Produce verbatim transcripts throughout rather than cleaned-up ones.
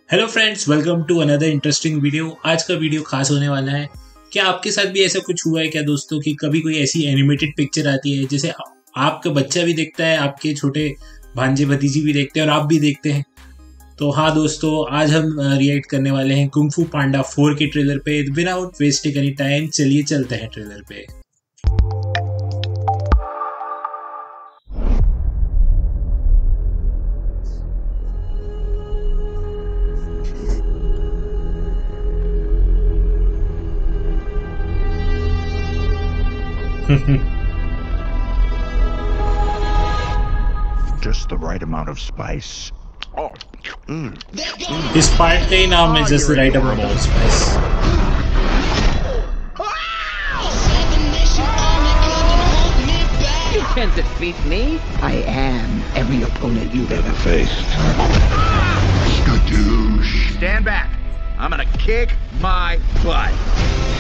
Hello friends, welcome to another interesting video. आज का video खास होने वाला है। क्या आपके साथ भी ऐसा कुछ हुआ है क्या दोस्तों कि कभी कोई ऐसी एनिमेटेड पिक्चर आती है जिसे आपका बच्चा भी देखता है, आपके छोटे भांजे भतीजी भी देखते हैं और आप भी देखते हैं? तो हाँ दोस्तों, आज हम रिएक्ट करने वाले हैं कुंग फू पांडा फोर के ट्रेलर पे। विदाउट वेस्टिंग एनी टाइम चलिए चलते हैं ट्रेलर पे। Just the right amount of spice. Oh, mm. इस पार्ट का ही नाम है just the right amount of spice. You can't defeat me. I am every opponent you've ever faced. Skadoosh. Stand back. I'm gonna kick my butt.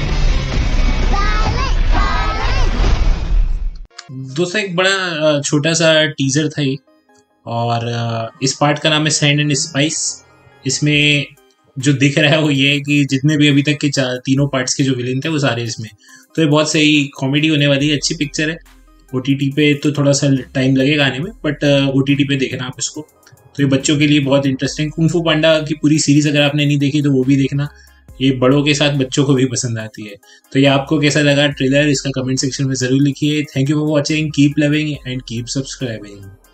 दोस्तों एक बड़ा छोटा सा टीजर था ये, और इस पार्ट का नाम है सैंड एंड स्पाइस। इसमें जो दिख रहा है वो ये है कि जितने भी अभी तक के तीनों पार्ट्स के जो विलेन थे वो सारे इसमें। तो ये बहुत सही कॉमेडी होने वाली है, अच्छी पिक्चर है। ओटीटी पे तो थोड़ा सा टाइम लगेगा आने में, बट ओटीटी पे देखना आप इसको। तो ये बच्चों के लिए बहुत इंटरेस्टिंग। कुंग फू पांडा की पूरी सीरीज अगर आपने नहीं देखी तो वो भी देखना, ये बड़ों के साथ बच्चों को भी पसंद आती है। तो ये आपको कैसा लगा ट्रेलर, इसका कमेंट सेक्शन में जरूर लिखिए। Thank you for watching, keep loving and keep subscribing.